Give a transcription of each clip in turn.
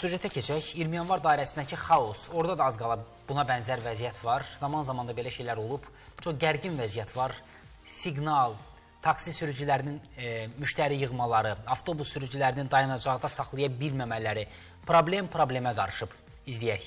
Süjetə keçək. 20 yanvar dairəsindəki xaos. Orada da az qala buna bənzər vəziyyət var. Zaman-zaman da belə şeylər olub. Çox gərgin vəziyyət var. Siqnal, taksi sürücülərinin müştəri yığmaları, avtobus sürücülərinin dayanacaqda saxlaya bilməmələri problemə qarışıb. İzləyək.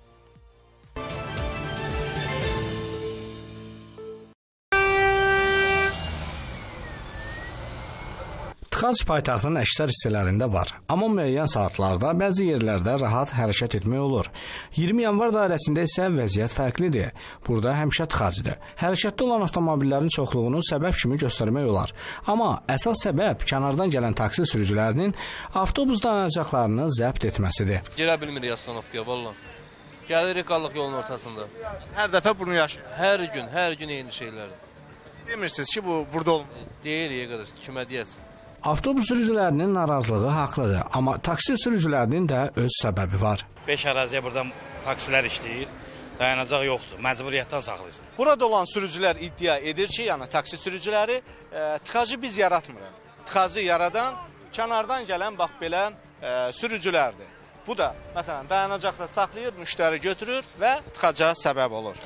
Tıxac paytaxtın əksər hissələrində var, amma müəyyən saatlarda bəzi yerlərdə rahat hərəkət etmək olur. 20 yanvar dairəsində isə vəziyyət fərqlidir. Burada həmişə tıxacdır. Hərəkətdə olan avtomobillərin çoxluğunu səbəb kimi göstərmək olar. Amma əsas səbəb kənardan gələn taksi sürücülərinin avtobus dayanacaqlarını zəbt etməsidir. Girə bilmirik astanovkaya, valla. Gəlirik qallıq yolun ortasında. Hər dəfə bunu yaşayır. Hər gün eyni şeylərdir. Demirsiniz ki, bu burada olmur. Deyirik qardaş, kimə deyəsin. Avtobus sürücülərinin narazılığı haqlıdır, amma taksi sürücülərinin də öz səbəbi var. 5 əraziyə buradan taksilər işləyir, dayanacaq yoxdur, məcburiyyətdən saxlayırsan. Burada olan sürücülər iddia edir ki, yəni taksi sürücüləri tıxacı biz yaratmırıq. Tıxacı yaradan kənardan gələn bax belə sürücülərdir. Bu da məsələn dayanacaqda saxlayır, müştəri götürür və tıxaca səbəb olur.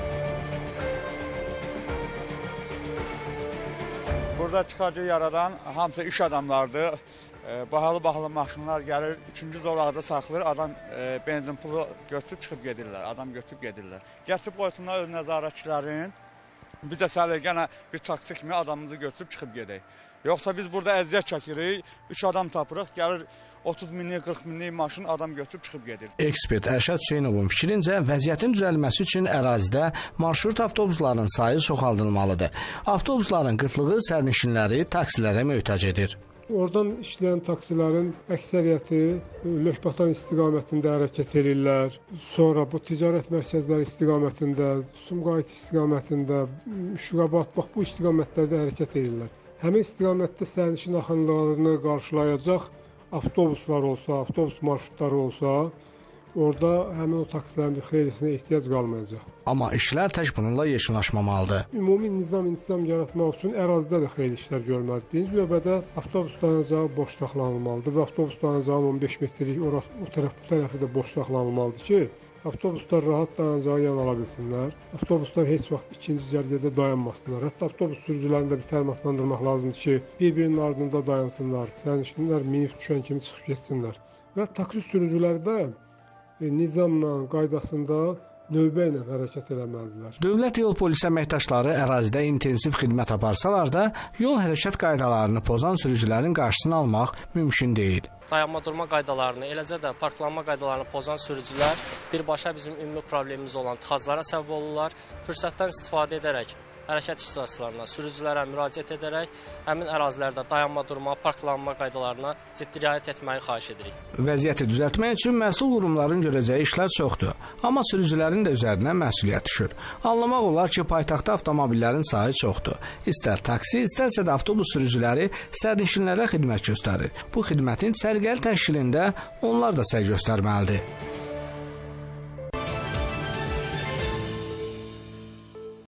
Burada tıxacı yaradan hamısı iş adamlardır. Bahalı maşınlar gəlir, 3-cü zolaqda saxlayır, adam benzin pulu götürüb çıxıb gedirlər, adam götürüb gedirlər. Gətirib qoysunlar öz nəzarətçilərin, biz də səliqənə bir taksi kimi adamımızı götürüb çıxıb gedək. Yoxsa biz burada əziyyət çəkirik, 3 adam tapırıq, gəlir 30 minlik, 40 minlik maşın adam götürüb çıxıb gedir. Ekspert Ərşad Hüseynovun fikrincə vəziyyətin düzəlməsi üçün ərazidə marşrut avtobusların sayı çoxaldılmalıdır. Avtobusların qıtlığı sərnişinləri taksilərə möhtac edir. Oradan işləyən taksilərin əksəriyyəti Lökbatan istiqamətində hərəkət edirlər. Sonra bu ticarət mərkəzləri istiqamətində, Sumqayıt istiqamətində, Şüqabat, bax bu istiqamətlərdə hərəkət edirlər. Həmin istiqamətdə sərnişin axınlarını qarşılayacaq avtobuslar olsa, avtobus marşrutları olsa, orada həmin o taksilərin bir xeylisinə ehtiyac qalmayacaq. Amma işlər tək bununla yekunlaşmamalıdır. Ümumi nizam-intizam yaratmaq üçün ərazidə də xeyli işlər görməlidir. Birinci növbədə avtobus dayanacağı boş saxlanılmalıdır və avtobus dayanacağının 15 metrlik o tərəfi də boş saxlanılmalıdır ki, avtobuslar rahat dayanacağı yan ala bilsinlər. Avtobuslar heç vaxt ikinci cərgədə dayanmasınlar. Hətta avtobus sürücülərini də bir təlimatlandırmaq lazımdır ki, bir-birinin ardında dayansınlar. Sərnişinlər minib düşən kimi çıxıb getsinlər. Və taksi sürücüləri də nizamla, qaydasında növbə ilə hərəkət eləməlidirlər. Dövlət yol polisi əməkdaşları ərazidə intensiv xidmət aparsalar da, yol hərəkət qaydalarını pozan sürücülərin qarşısını almaq mümkün deyil. Dayanma durma qaydalarını, eləcə də parklanma qaydalarını pozan sürücülər birbaşa bizim ümumi problemimiz olan tıxaclara səbəb olurlar. Fürsətdən istifadə edərək hərəkət iştirakçılarına, sürücülərə müraciət edərək həmin ərazilərdə dayanma durma, parklanma qaydalarına ciddi riayət etməyi xahiş edirik. Vəziyyəti düzəltmək üçün məsul qurumların görəcəyi işlər çoxdur, amma sürücülərin də üzərinə məsuliyyət düşür. Anlamaq olar ki, paytaxtda avtomobillərin sayı çoxdur. İstər taksi, istərsə də avtobus sürücüləri sərnişinlərə xidmət göstərir. Bu xidmətin səliqəli təşkilində onlar da səy göstərməlidir.